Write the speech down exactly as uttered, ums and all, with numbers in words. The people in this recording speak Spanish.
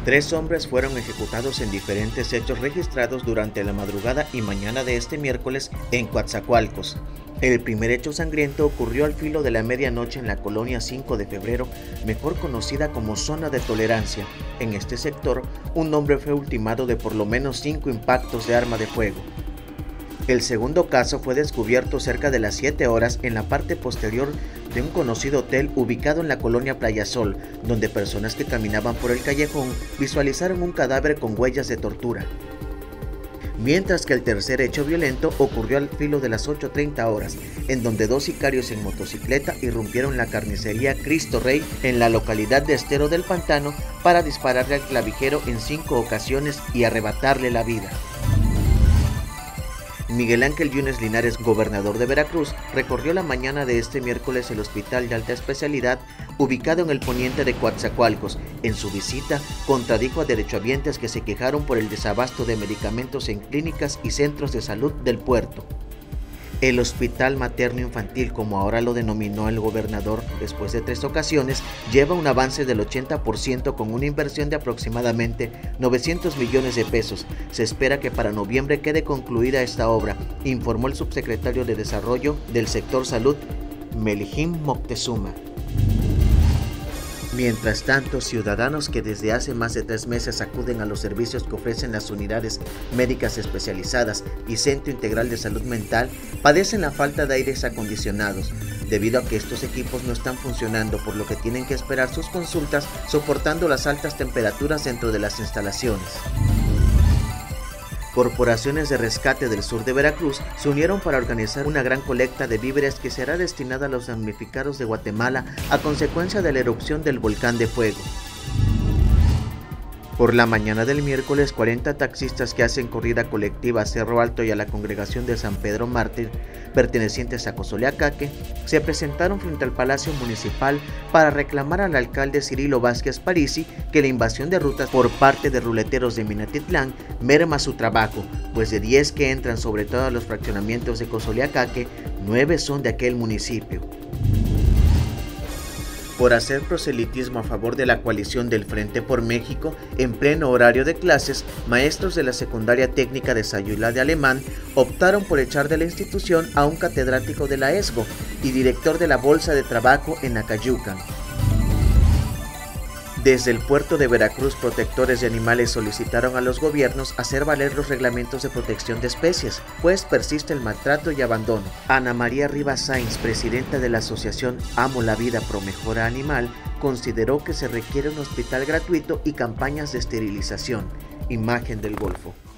Tres hombres fueron ejecutados en diferentes hechos registrados durante la madrugada y mañana de este miércoles en Coatzacoalcos. El primer hecho sangriento ocurrió al filo de la medianoche en la colonia cinco de febrero, mejor conocida como Zona de Tolerancia. En este sector, un hombre fue ultimado de por lo menos cinco impactos de arma de fuego. El segundo caso fue descubierto cerca de las siete horas en la parte posterior de un conocido hotel ubicado en la colonia Playa Sol, donde personas que caminaban por el callejón visualizaron un cadáver con huellas de tortura. Mientras que el tercer hecho violento ocurrió al filo de las ocho treinta horas, en donde dos sicarios en motocicleta irrumpieron la carnicería Cristo Rey en la localidad de Estero del Pantano para dispararle al clavijero en cinco ocasiones y arrebatarle la vida. Miguel Ángel Yunes Linares, gobernador de Veracruz, recorrió la mañana de este miércoles el hospital de alta especialidad ubicado en el poniente de Coatzacoalcos. En su visita, contradijo a derechohabientes que se quejaron por el desabasto de medicamentos en clínicas y centros de salud del puerto. El Hospital Materno Infantil, como ahora lo denominó el gobernador después de tres ocasiones, lleva un avance del ochenta por ciento con una inversión de aproximadamente novecientos millones de pesos. Se espera que para noviembre quede concluida esta obra, informó el subsecretario de Desarrollo del Sector Salud, Melihim Moctezuma. Mientras tanto, ciudadanos que desde hace más de tres meses acuden a los servicios que ofrecen las unidades médicas especializadas y Centro Integral de Salud Mental padecen la falta de aires acondicionados, debido a que estos equipos no están funcionando, por lo que tienen que esperar sus consultas soportando las altas temperaturas dentro de las instalaciones. Corporaciones de rescate del sur de Veracruz se unieron para organizar una gran colecta de víveres que será destinada a los damnificados de Guatemala a consecuencia de la erupción del volcán de fuego. Por la mañana del miércoles, cuarenta taxistas que hacen corrida colectiva a Cerro Alto y a la congregación de San Pedro Mártir, pertenecientes a Cozoleacaque, se presentaron frente al Palacio Municipal para reclamar al alcalde Cirilo Vázquez Parisi que la invasión de rutas por parte de ruleteros de Minatitlán merma su trabajo, pues de diez que entran sobre todo a los fraccionamientos de Cozoleacaque, nueve son de aquel municipio. Por hacer proselitismo a favor de la coalición del Frente por México, en pleno horario de clases, maestros de la secundaria técnica de Sayula de Alemán optaron por echar de la institución a un catedrático de la E S B O y director de la Bolsa de Trabajo en Acayucan. Desde el puerto de Veracruz, protectores de animales solicitaron a los gobiernos hacer valer los reglamentos de protección de especies, pues persiste el maltrato y abandono. Ana María Rivas Sainz, presidenta de la asociación Amo la Vida Pro Mejora Animal, consideró que se requiere un hospital gratuito y campañas de esterilización. Imagen del Golfo.